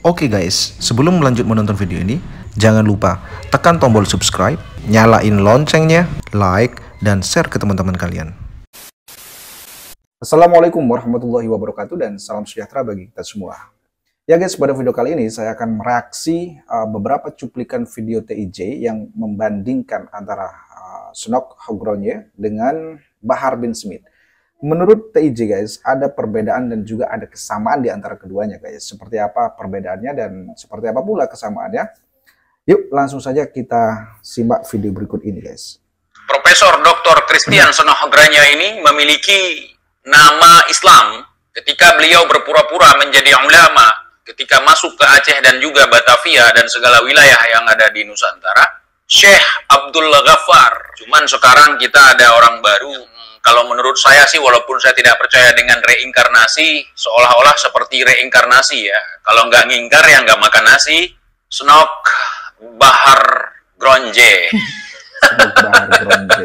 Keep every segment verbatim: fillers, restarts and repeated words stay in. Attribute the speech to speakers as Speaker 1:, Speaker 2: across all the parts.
Speaker 1: Oke guys, sebelum melanjut menonton video ini, jangan lupa tekan tombol subscribe, nyalain loncengnya, like, dan share ke teman-teman kalian.
Speaker 2: Assalamualaikum warahmatullahi wabarakatuh dan salam sejahtera bagi kita semua. Ya guys, pada video kali ini saya akan mereaksi uh, beberapa cuplikan video T I J yang membandingkan antara uh, Snock Hogronje dengan Bahar bin Smith. Menurut T I J guys, ada perbedaan dan juga ada kesamaan di antara keduanya guys. Seperti apa perbedaannya dan seperti apa pula kesamaannya? Yuk langsung saja kita simak video berikut ini guys.
Speaker 3: Profesor Doktor Christian Snock Hogronje ini memiliki nama Islam ketika beliau berpura-pura menjadi ulama ketika masuk ke Aceh dan juga Batavia dan segala wilayah yang ada di Nusantara, Syekh Abdul Ghaffar. Cuman sekarang kita ada orang baru. Kalau menurut saya sih, walaupun saya tidak percaya dengan reinkarnasi, seolah-olah seperti reinkarnasi ya. Kalau nggak ngingkar ya nggak makan nasi. Snock Bahar Gronje.
Speaker 2: Snock Bahar Gronje.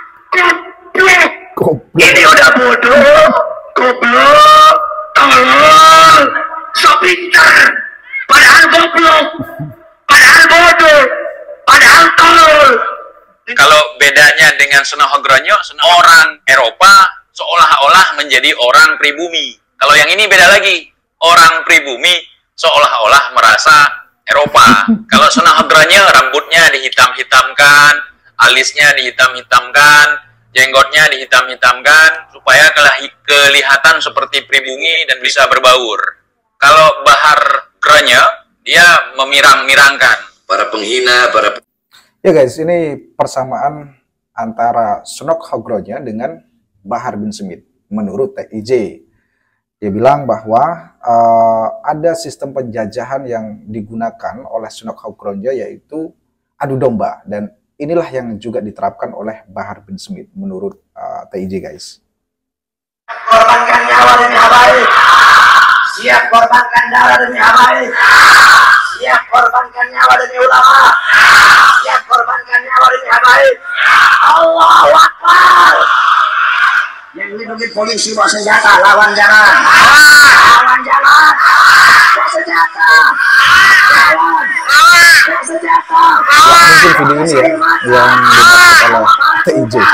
Speaker 4: Ini udah bodoh, goblok, tolol, so pintar, padahal goblok, padahal bodoh, padahal tolol.
Speaker 3: Kalau bedanya dengan Snock Hogronje, orang Eropa seolah-olah menjadi orang pribumi. Kalau yang ini beda lagi, orang pribumi seolah-olah merasa Eropa. Kalau Snock Hogronje rambutnya dihitam-hitamkan, alisnya dihitam-hitamkan, jenggotnya dihitam-hitamkan supaya kelihatan seperti pribumi dan bisa berbaur. Kalau Bahar Gronje, dia memirang-mirangkan para penghina, para
Speaker 2: Ya guys, ini persamaan antara Snock Hogronje dengan Bahar bin Smith menurut T I J. Dia bilang bahwa uh, ada sistem penjajahan yang digunakan oleh Snock Hogronje yaitu adu domba, dan inilah yang juga diterapkan oleh Bahar bin Smith menurut uh, T I J guys.
Speaker 4: Korbankan nyawa demi habaib, siap korbankan darah demi habaib, siap korbankan nyawa demi ulama, siap korbankan nyawa demi habaib. Allahu Akbar. Yang dilindungi polisi bawa senjata, lawan jangan, lawan jangan, bawa senjata, lawan, bawa senjata.
Speaker 2: Mungkin video ini ya yang dimaksud oleh T I J.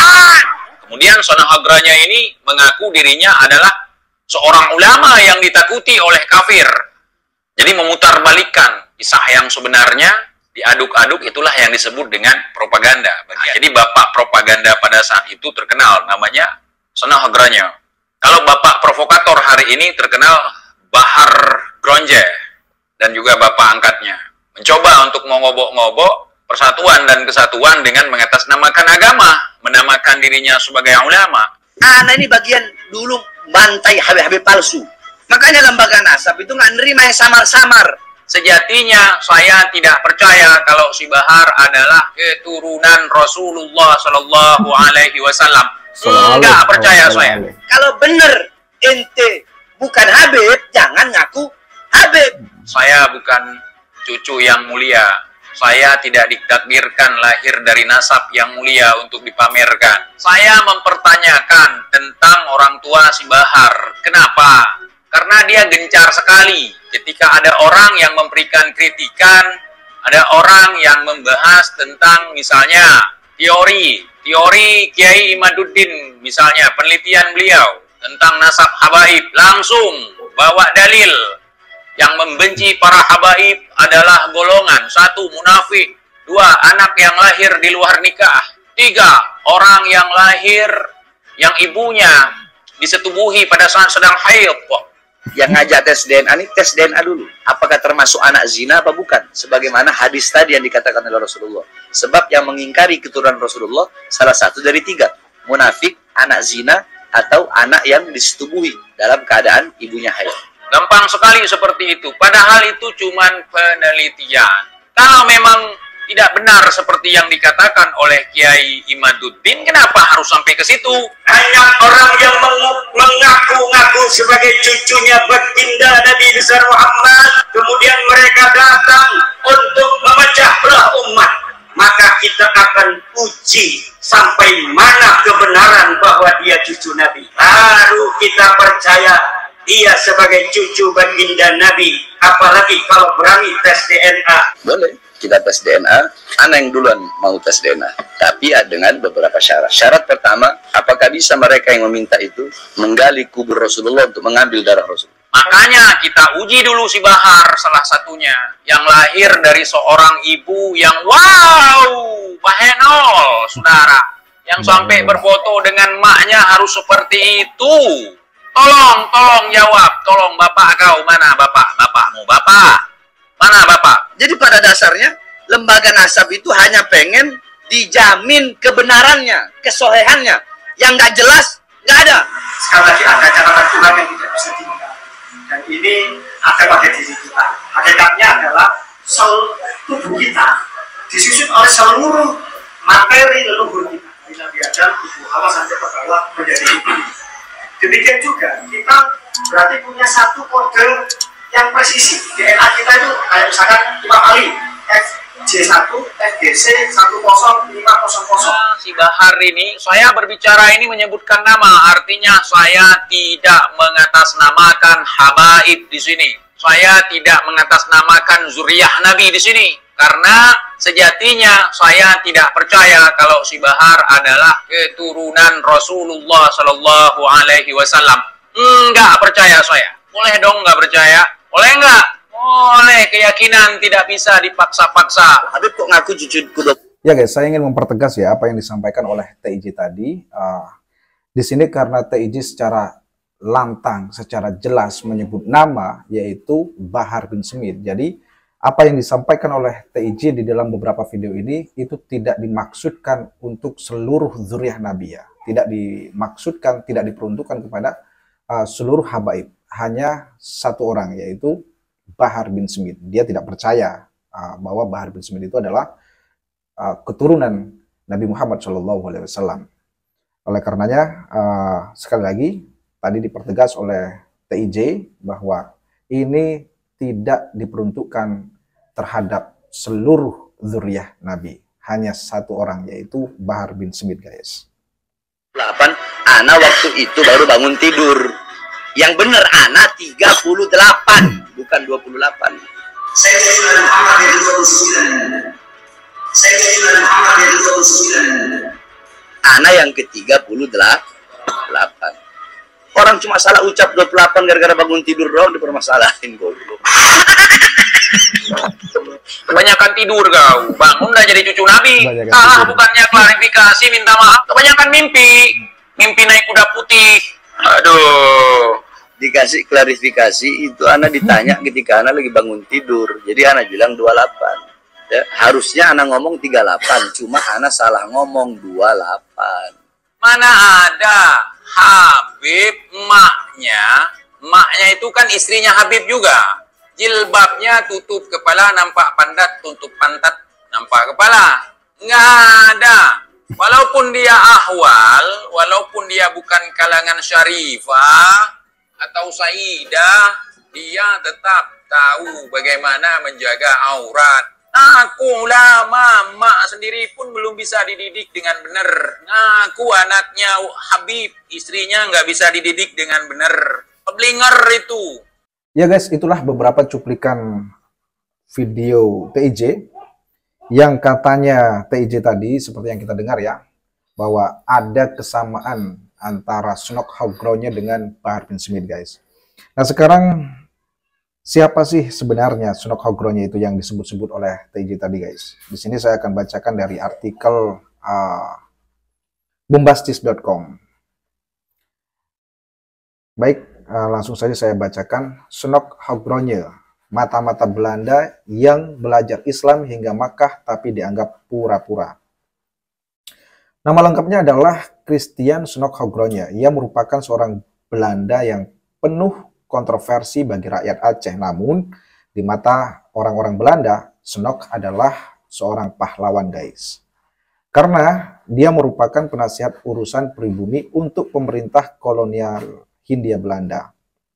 Speaker 3: Kemudian Snock Hogronje ini mengaku dirinya adalah seorang ulama yang ditakuti oleh kafir. Jadi memutarbalikkan kisah yang sebenarnya, diaduk-aduk, itulah yang disebut dengan propaganda. Jadi bapak propaganda pada saat itu terkenal namanya Snock Hogronje. Kalau bapak provokator hari ini terkenal Bahar Gronje dan juga bapak angkatnya. Mencoba untuk mengobok-ngobok persatuan dan kesatuan dengan mengatasnamakan agama, menamakan dirinya sebagai ulama.
Speaker 4: Anak ini bagian dulu bantai habib-habib palsu. Makanya lembaga nasab itu nggak nerima yang samar-samar.
Speaker 3: Sejatinya saya tidak percaya kalau si Bahar adalah keturunan Rasulullah Shallallahu Alaihi Wasallam. Enggak percaya saya.
Speaker 4: Kalau bener ente bukan Habib, jangan ngaku Habib.
Speaker 3: Saya bukan cucu yang mulia. Saya tidak ditakdirkan lahir dari nasab yang mulia untuk dipamerkan. Saya mempertanyakan tentang orang tua si Bahar. Kenapa? Karena dia gencar sekali ketika ada orang yang memberikan kritikan, ada orang yang membahas tentang misalnya teori, teori Kiai Imaduddin, misalnya penelitian beliau tentang nasab habaib, langsung bawa dalil. Yang membenci para habaib adalah golongan satu, munafik, dua, anak yang lahir di luar nikah, tiga, orang yang lahir yang ibunya disetubuhi pada saat sedang haid.
Speaker 4: Yang ngajak tes D N A ini tes D N A dulu. Apakah termasuk anak zina apa bukan? Sebagaimana hadis tadi yang dikatakan oleh Rasulullah. Sebab yang mengingkari keturunan Rasulullah salah satu dari tiga, munafik, anak zina, atau anak yang disetubuhi dalam keadaan ibunya haid.
Speaker 3: Gampang sekali seperti itu. Padahal itu cuma penelitian. Kalau memang tidak benar seperti yang dikatakan oleh Kiai Imaduddin, kenapa harus sampai ke situ?
Speaker 4: Hanya orang yang mengaku-ngaku sebagai cucunya baginda Nabi besar Muhammad, kemudian mereka datang untuk memecah belah umat, maka kita akan uji sampai mana kebenaran bahwa dia cucu Nabi. Baru kita percaya dia sebagai cucu baginda Nabi apalagi kalau berani tes D N A.
Speaker 5: Boleh kita tes D N A, anak yang duluan mau tes D N A, tapi dengan beberapa syarat. Syarat pertama, apakah bisa mereka yang meminta itu menggali kubur Rasulullah untuk mengambil darah Rasul?
Speaker 3: Makanya kita uji dulu si Bahar, salah satunya yang lahir dari seorang ibu yang wow, bahenol, saudara, yang sampai berfoto dengan maknya harus seperti itu. Tolong, tolong jawab, tolong bapak kau, mana bapak, bapakmu, bapak, mana bapak?
Speaker 5: Jadi pada dasarnya lembaga nasab itu hanya pengen dijamin kebenarannya, kesolehannya. Yang nggak jelas nggak ada.
Speaker 4: Sekali lagi ada catatan Tuhan yang tidak bisa tinggal. Dan ini ada pada diri kita. Hakikatnya adalah seluruh tubuh kita disusun oleh seluruh materi leluhur kita. Dari Nabi Adam, Ibu Hawa sampai ke bawah menjadi ibu. Demikian juga kita berarti punya satu kode yang presisi. D N A kita itu kayak misalkan Imam Ali F J satu F G C satu nol lima nol nol.
Speaker 3: Si Bahar ini, saya berbicara ini menyebutkan nama, artinya saya tidak mengatasnamakan habaib di sini. Saya tidak mengatasnamakan zuriyah Nabi di sini. Karena sejatinya saya tidak percaya kalau si Bahar adalah keturunan Rasulullah Shallallahu Alaihi Wasallam. Enggak percaya saya. Boleh dong nggak percaya? Boleh nggak? Boleh. Keyakinan tidak bisa dipaksa-paksa.
Speaker 5: Habib kok ngaku cucu kudu.
Speaker 2: Ya guys, saya ingin mempertegas ya apa yang disampaikan oleh T I J tadi. Uh, di sini karena T I J secara lantang, secara jelas menyebut nama yaitu Bahar bin Smith. Jadi apa yang disampaikan oleh T I J di dalam beberapa video ini itu tidak dimaksudkan untuk seluruh zuriyah Nabi ya. Tidak dimaksudkan, tidak diperuntukkan kepada uh, seluruh habaib. Hanya satu orang yaitu Bahar bin Smith. Dia tidak percaya uh, bahwa Bahar bin Smith itu adalah uh, keturunan Nabi Muhammad shallallahu alaihi wasallam. Oleh karenanya uh, sekali lagi tadi dipertegas oleh T I J bahwa ini tidak diperuntukkan terhadap seluruh zuriyah Nabi. Hanya satu orang yaitu Bahar bin Smith guys.
Speaker 5: delapan, Ana waktu itu baru bangun tidur. Yang benar Ana tiga puluh delapan, bukan dua puluh delapan.
Speaker 4: Saya Sayyidina Muhammad yang dua puluh sembilan. Saya Sayyidina Muhammad yang dua puluh sembilan.
Speaker 5: Ana yang ke tiga puluh delapan. Orang cuma salah ucap dua puluh delapan gara-gara bangun tidur doang dipermasalahin goblok.
Speaker 3: Kebanyakan tidur kau, bangun udah jadi cucu Nabi. Ah, bukannya klarifikasi, minta maaf. Kebanyakan mimpi, mimpi naik kuda putih. Aduh.
Speaker 5: Dikasih klarifikasi itu Ana ditanya ketika Ana lagi bangun tidur. Jadi Ana bilang dua puluh delapan. Ya, harusnya Ana ngomong tiga puluh delapan, cuma Ana salah ngomong dua puluh delapan.
Speaker 3: Mana ada Habib maknya, maknya itu kan istrinya Habib juga. Jilbabnya tutup kepala, nampak pantat, tutup pantat, nampak kepala. Nggak ada. Walaupun dia ahwal, walaupun dia bukan kalangan syarifah atau saidah, dia tetap tahu bagaimana menjaga aurat. Aku lama, mak sendiri pun belum bisa dididik dengan benar. Aku anaknya Habib, istrinya nggak bisa dididik dengan benar. Peblinger itu.
Speaker 2: Ya guys, itulah beberapa cuplikan video T I J yang katanya T I J tadi seperti yang kita dengar ya, bahwa ada kesamaan antara Sunok Hoggronya dengan Bahar bin Smith guys. Nah sekarang siapa sih sebenarnya Sunok Hoggronya itu yang disebut-sebut oleh T I J tadi guys? Di sini saya akan bacakan dari artikel uh, bombastis dot com. Baik, uh, langsung saja saya bacakan. Sunok Hoggronya, mata-mata Belanda yang belajar Islam hingga Makkah tapi dianggap pura-pura. Nama lengkapnya adalah Christian Sunok Hoggronya. Ia merupakan seorang Belanda yang penuh kontroversi bagi rakyat Aceh. Namun, di mata orang-orang Belanda, Sunok adalah seorang pahlawan guys. Karena dia merupakan penasihat urusan pribumi untuk pemerintah kolonial Hindia Belanda.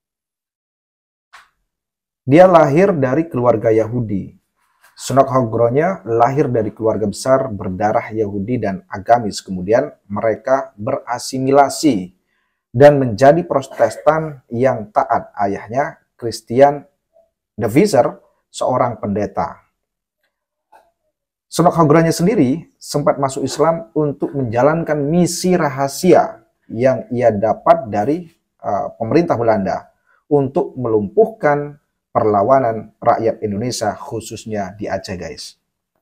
Speaker 2: Dia lahir dari keluarga Yahudi. Sunok Hoggronya lahir dari keluarga besar berdarah Yahudi dan agamis. Kemudian mereka berasimilasi dan menjadi Protestan yang taat. Ayahnya Christian de Visscher, seorang pendeta. Sunok Hagronya sendiri sempat masuk Islam untuk menjalankan misi rahasia yang ia dapat dari uh, pemerintah Belanda untuk melumpuhkan perlawanan rakyat Indonesia, khususnya di Aceh, guys.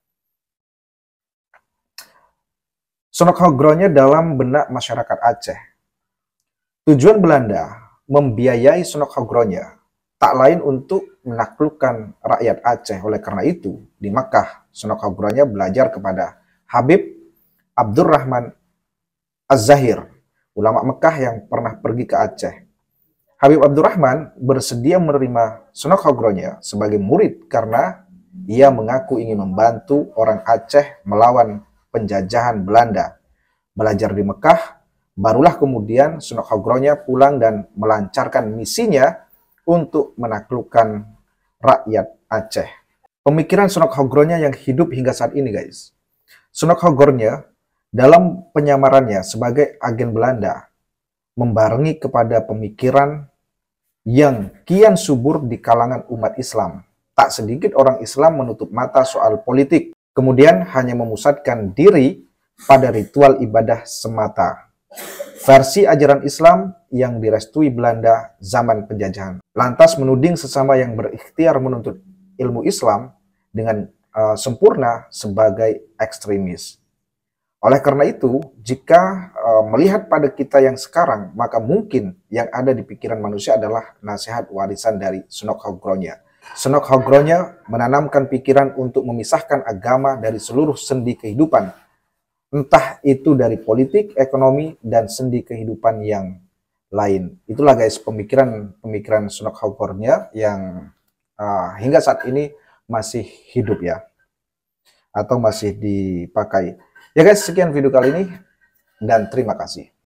Speaker 2: Sunok Hagronya dalam benak masyarakat Aceh. Tujuan Belanda membiayai Sunok Hagronya tak lain untuk menaklukkan rakyat Aceh. Oleh karena itu, di Makkah, Sunok Hagronya belajar kepada Habib Abdurrahman Az-Zahir, ulama Mekah yang pernah pergi ke Aceh. Habib Abdurrahman bersedia menerima Sunok Hagronya sebagai murid karena ia mengaku ingin membantu orang Aceh melawan penjajahan Belanda. Belajar di Mekah, barulah kemudian Sunok Hagronya pulang dan melancarkan misinya untuk menaklukkan rakyat Aceh. Pemikiran Sunok Hagronya yang hidup hingga saat ini, guys. Sunok Hagronya dalam penyamarannya sebagai agen Belanda membarengi kepada pemikiran yang kian subur di kalangan umat Islam. Tak sedikit orang Islam menutup mata soal politik, kemudian hanya memusatkan diri pada ritual ibadah semata. Versi ajaran Islam yang direstui Belanda zaman penjajahan. Lantas menuding sesama yang berikhtiar menuntut ilmu Islam dengan uh, sempurna sebagai ekstremis. Oleh karena itu, jika uh, melihat pada kita yang sekarang, maka mungkin yang ada di pikiran manusia adalah nasihat warisan dari Sunok Hagronya. Sunok Hagronya menanamkan pikiran untuk memisahkan agama dari seluruh sendi kehidupan, entah itu dari politik, ekonomi, dan sendi kehidupan yang lain. Itulah guys pemikiran-pemikiran Sunok Hagronya yang uh, hingga saat ini masih hidup ya, atau masih dipakai. Ya guys, sekian video kali ini dan terima kasih.